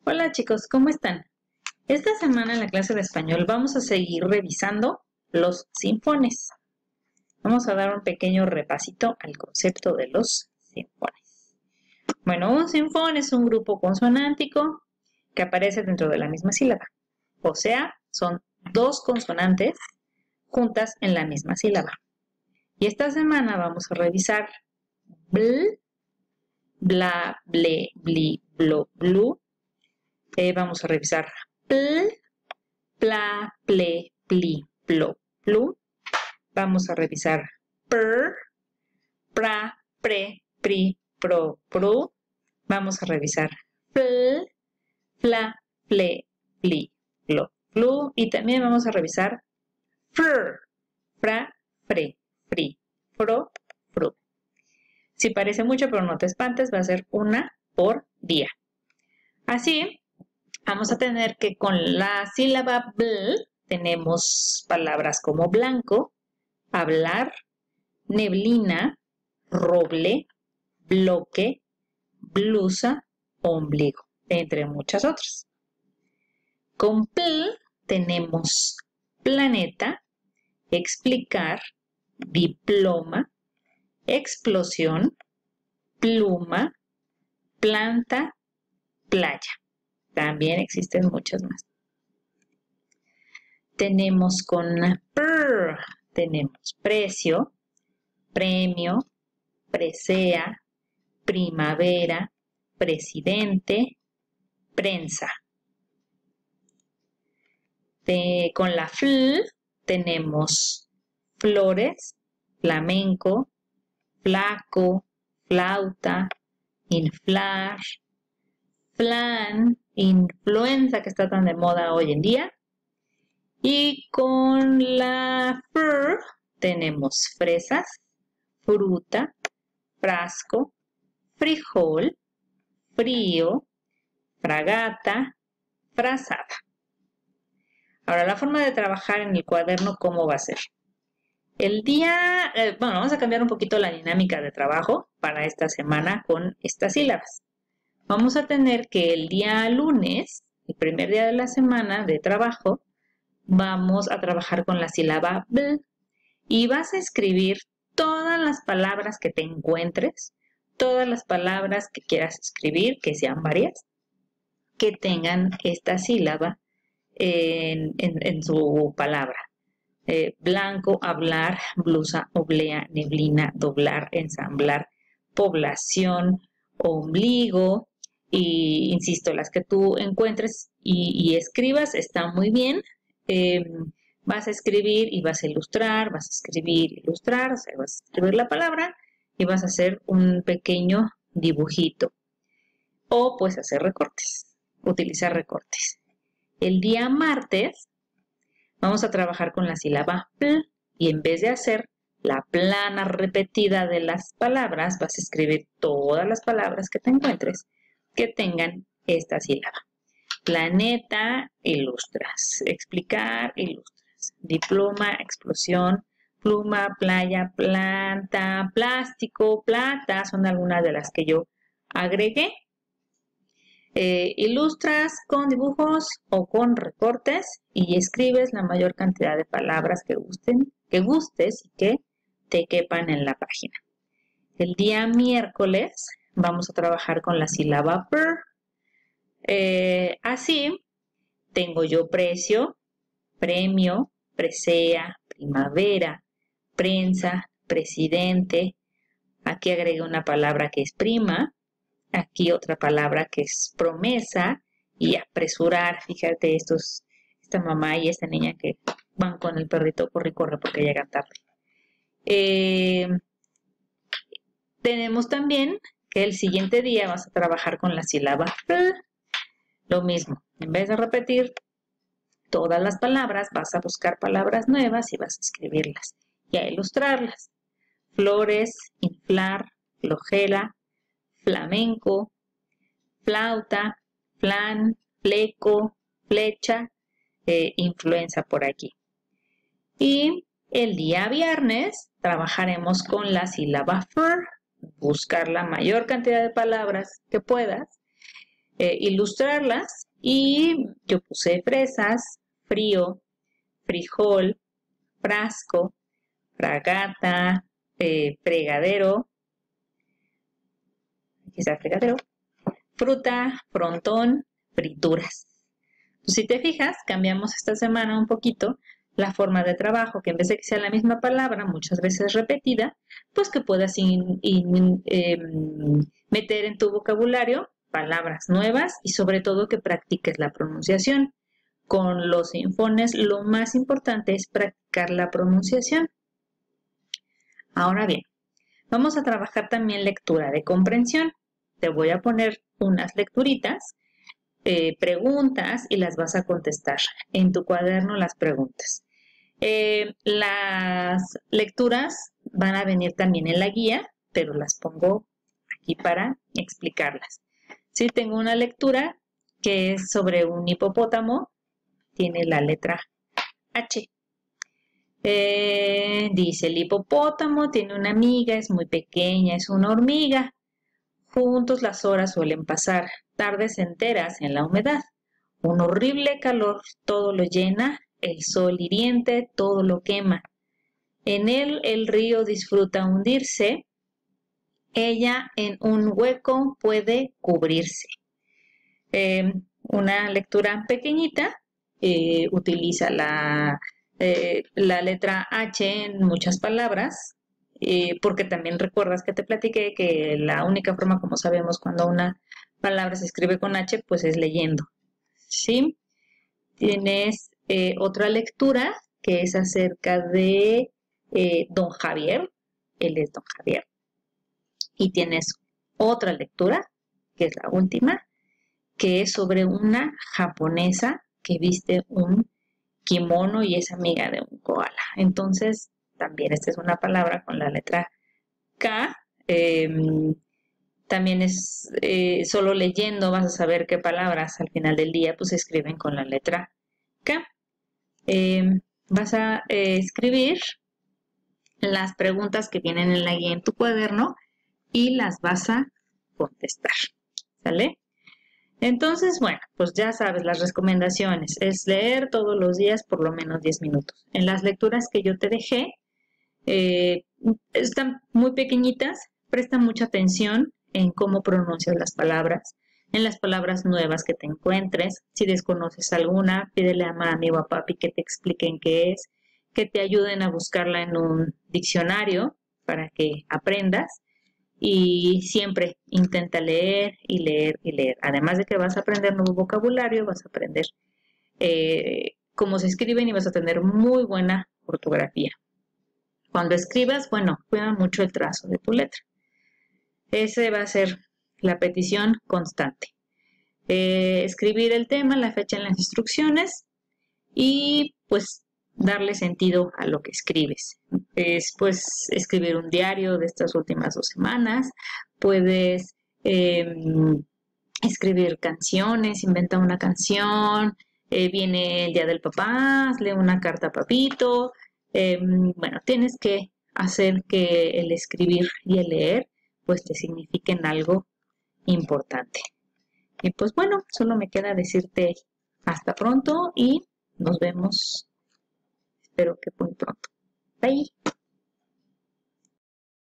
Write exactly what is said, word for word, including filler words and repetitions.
Hola chicos, ¿cómo están? Esta semana en la clase de español vamos a seguir revisando los sinfones. Vamos a dar un pequeño repasito al concepto de los sinfones. Bueno, un sinfón es un grupo consonántico que aparece dentro de la misma sílaba. O sea, son dos consonantes juntas en la misma sílaba. Y esta semana vamos a revisar bl, bla, ble, bli, blo, blu. Eh, vamos a revisar pl, pla, ple, pli, plo, plu. Vamos a revisar per, pra, pre, pri, pro, pru. Vamos a revisar pl, fla, ple, pli, plo, plu. Y también vamos a revisar fr, fra, fre, fri, fro, fru. Si parece mucho, pero no te espantes, va a ser una por día. Así, vamos a tener que con la sílaba bl tenemos palabras como blanco, hablar, neblina, roble, bloque, blusa, ombligo, entre muchas otras. Con pl tenemos planeta, explicar, diploma, explosión, pluma, planta, playa. También existen muchas más. Tenemos con per, tenemos precio, premio, presea, primavera, presidente, prensa. De, con la fl tenemos flores, flamenco, flaco, flauta, inflar, flan, influenza, que está tan de moda hoy en día. Y con la fr tenemos fresas, fruta, frasco, frijol, frío, fragata, frazada. Ahora, la forma de trabajar en el cuaderno, ¿cómo va a ser? El día, eh, bueno, vamos a cambiar un poquito la dinámica de trabajo para esta semana con estas sílabas. Vamos a tener que el día lunes, el primer día de la semana de trabajo, vamos a trabajar con la sílaba bl y vas a escribir todas las palabras que te encuentres, todas las palabras que quieras escribir, que sean varias, que tengan esta sílaba en, en, en su palabra. Eh, blanco, hablar, blusa, oblea, neblina, doblar, ensamblar, población, ombligo. Y insisto, las que tú encuentres y, y escribas están muy bien. Eh, vas a escribir y vas a ilustrar, vas a escribir, ilustrar, o sea, vas a escribir la palabra y vas a hacer un pequeño dibujito. O puedes hacer recortes, utilizar recortes. El día martes vamos a trabajar con la sílaba pl y en vez de hacer la plana repetida de las palabras, vas a escribir todas las palabras que te encuentres que tengan esta sílaba. Planeta, ilustras. Explicar, ilustras. Diploma, explosión, pluma, playa, planta, plástico, plata, son algunas de las que yo agregué. Eh, ilustras con dibujos o con recortes y escribes la mayor cantidad de palabras que gusten, que gustes y que te quepan en la página. El día miércoles vamos a trabajar con la sílaba per. Eh, así, tengo yo precio, premio, presea, primavera, prensa, presidente. Aquí agregué una palabra que es prima. Aquí otra palabra que es promesa y apresurar. Fíjate, estos, esta mamá y esta niña que van con el perrito corre y corre porque llegan tarde. Eh, tenemos también que el siguiente día vas a trabajar con la sílaba fl. Lo mismo, en vez de repetir todas las palabras, vas a buscar palabras nuevas y vas a escribirlas y a ilustrarlas. Flores, inflar, flojera, flamenco, flauta, flan, fleco, flecha, eh, influenza por aquí. Y el día viernes trabajaremos con la sílaba fr, buscar la mayor cantidad de palabras que puedas eh, ilustrarlas y yo puse fresas, frío, frijol, frasco, fragata, eh, fregadero, aquí está el fregadero, fruta, frontón, frituras. Si te fijas, cambiamos esta semana un poquito la forma de trabajo, que en vez de que sea la misma palabra, muchas veces repetida, pues que puedas in, in, eh, meter en tu vocabulario palabras nuevas y sobre todo que practiques la pronunciación. Con los sinfones lo más importante es practicar la pronunciación. Ahora bien, vamos a trabajar también lectura de comprensión. Te voy a poner unas lecturitas, eh, preguntas y las vas a contestar. En tu cuaderno las preguntas. Eh, las lecturas van a venir también en la guía, pero las pongo aquí para explicarlas. Sí, tengo una lectura que es sobre un hipopótamo, tiene la letra H. Eh, dice, el hipopótamo tiene una amiga, es muy pequeña, es una hormiga. Juntos las horas suelen pasar, tardes enteras en la humedad. Un horrible calor todo lo llena, el sol hiriente todo lo quema. En él el río disfruta hundirse, ella en un hueco puede cubrirse. Eh, una lectura pequeñita, eh, utiliza la, eh, la letra H en muchas palabras, eh, porque también recuerdas que te platiqué que la única forma como sabemos cuando una palabra se escribe con H, pues es leyendo. ¿Sí? Tienes eh, otra lectura que es acerca de eh, Don Javier, él es Don Javier. Y tienes otra lectura, que es la última, que es sobre una japonesa que viste un kimono y es amiga de un koala. Entonces, también esta es una palabra con la letra K. Eh, también es eh, solo leyendo vas a saber qué palabras al final del día pues se escriben con la letra K. Eh, vas a eh, escribir las preguntas que vienen en la guía en tu cuaderno y las vas a contestar. ¿Sale? Entonces, bueno, pues ya sabes, las recomendaciones es leer todos los días por lo menos diez minutos. En las lecturas que yo te dejé, eh, están muy pequeñitas, presta mucha atención en cómo pronuncias las palabras, en las palabras nuevas que te encuentres. Si desconoces alguna, pídele a mami o a papi que te expliquen qué es, que te ayuden a buscarla en un diccionario para que aprendas. Y siempre intenta leer y leer y leer. Además de que vas a aprender nuevo vocabulario, vas a aprender eh, cómo se escriben y vas a tener muy buena ortografía. Cuando escribas, bueno, cuida mucho el trazo de tu letra. Ese va a ser la petición constante. Eh, escribir el tema, la fecha en las instrucciones y pues darle sentido a lo que escribes. Es pues escribir un diario de estas últimas dos semanas, puedes eh, escribir canciones, inventa una canción, eh, viene el día del papá, hazle una carta a papito, eh, bueno, tienes que hacer que el escribir y el leer pues te signifiquen algo importante. Y pues bueno, solo me queda decirte hasta pronto y nos vemos. Espero que muy pronto. Bye.